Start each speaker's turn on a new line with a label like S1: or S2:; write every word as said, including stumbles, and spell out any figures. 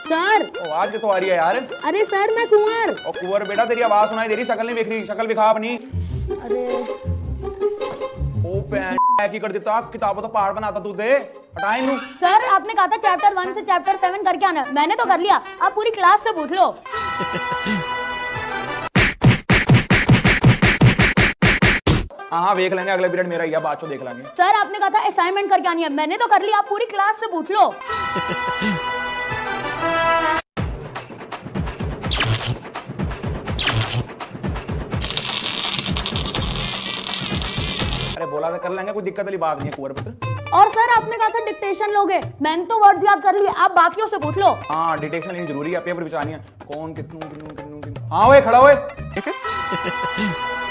S1: Sir
S2: आवाज तो आ रही है यार।
S1: अरे सर मैं कुंवर।
S2: और कुंवर बेटा तेरी आवाज सुनाई दे रही, शक्ल नहीं देख रही, शक्ल दिखा अपनी।
S1: अरे
S2: ओ पैन की कर देता, किताबों तो पहाड़ बनाता तू दे, हटा इन्हें।
S1: सर आपने कहा था चैप्टर वन से चैप्टर सेवन करके आना, मैंने तो कर लिया, आप पूरी क्लास से पूछ लो।
S2: हाँ हाँ देख लेंगे, अगले पीरियड मेरा ही है, बाद देख लेंगे।
S1: सर आपने कहा था असाइनमेंट करके आनी है, मैंने तो कर लिया, आप पूरी क्लास से पूछ लो।
S2: अरे बोला तो कर लेंगे, कोई दिक्कत वाली बात नहीं है कुंवर पुत्र।
S1: और सर आपने कहा था डिक्टेशन लोगे, मैंने तो वर्ड्स याद कर लिए, आप बाकियों से पूछ लो।
S2: हाँ डिटेक्शन नहीं जरूरी है, पेपर बिछानी है, कौन कितनू कितनू कितनू। हाँ वो खड़ा हुए